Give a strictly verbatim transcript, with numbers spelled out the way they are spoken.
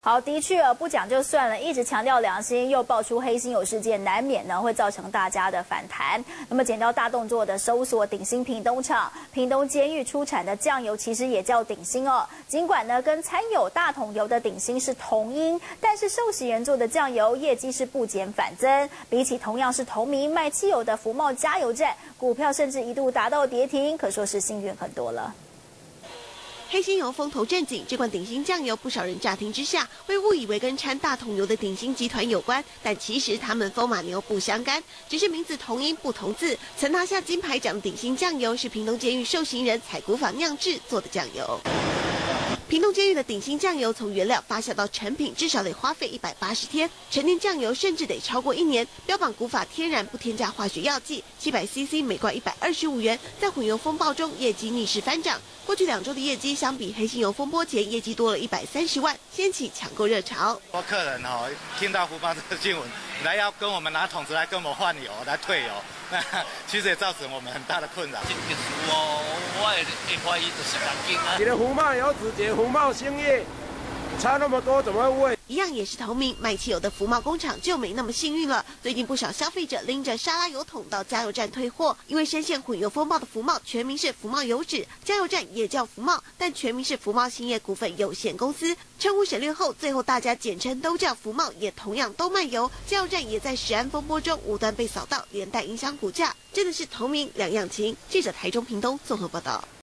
好，的确啊，不讲就算了，一直强调良心，又爆出黑心油事件，难免呢会造成大家的反弹。那么，检调大动作的搜索鼎新屏东厂，屏东监狱出产的酱油其实也叫鼎新哦。尽管呢跟餐有大桶油的鼎新是同音，但是受洗人做的酱油业绩是不减反增。比起同样是同名卖汽油的福茂加油站，股票甚至一度达到跌停，可说是幸运很多了。 黑心油风头正紧，这款鼎新酱油，不少人乍听之下会误以为跟掺大桶油的鼎新集团有关，但其实他们风马牛不相干，只是名字同音不同字。曾拿下金牌奖的鼎新酱油是屏东监狱受刑人采古法酿制做的酱油。 屏东监狱的鼎新酱油从原料发酵到成品，至少得花费一百八十天，沉淀酱油甚至得超过一年。标榜古法天然，不添加化学药剂， 七百 C C 每罐一百二十五元，在混油风暴中业绩逆势翻涨。过去两周的业绩相比黑心油风波前，业绩多了一百三十万，掀起抢购热潮。 多客人哦，听到福邦这个新闻，来要跟我们拿桶子来跟我们换油，来退油。 那其实也造成我们很大的困扰。 真特殊哦，我会会怀疑就是人精啊。 你的福茂油脂，一个福茂兴业，差那么多，怎么会问？ 一样也是同名卖汽油的福茂工厂就没那么幸运了。最近不少消费者拎着沙拉油桶到加油站退货，因为深陷混油风暴的福茂全名是福茂油脂，加油站也叫福茂，但全名是福茂兴业股份有限公司。称呼省略后，最后大家简称都叫福茂，也同样都卖油。加油站也在食安风波中无端被扫到，连带影响股价，真的是同名两样情。记者台中屏东综合报道。